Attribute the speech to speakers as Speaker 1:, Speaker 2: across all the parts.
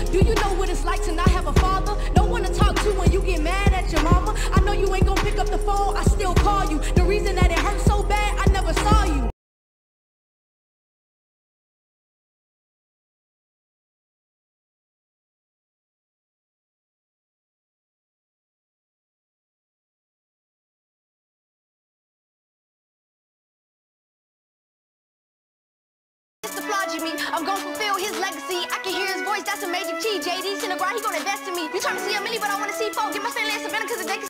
Speaker 1: Do you know what it's like to not have a father? No one to talk to when you get mad at your mama. I know you ain't gonna pick up the phone, I still call you. The reason that it hurts so bad, I never saw you.
Speaker 2: Me. I'm gonna fulfill his legacy. I can hear his voice, that's a major key. JD Cinegar, he gonna invest in me. You trying to see a milli, but I wanna see four. Get my family in Savannah cause they can.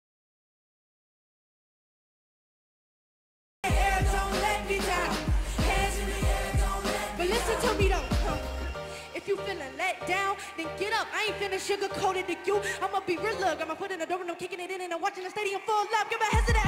Speaker 1: Don't let me down. Hands in the air, don't let. But listen to me though. If you feeling let down, then get up. I ain't finna sugarcoat it to you. I'ma be real, look. I'ma put in the door and I'm kicking it in and I'm watching the stadium full up. Give a hesitate.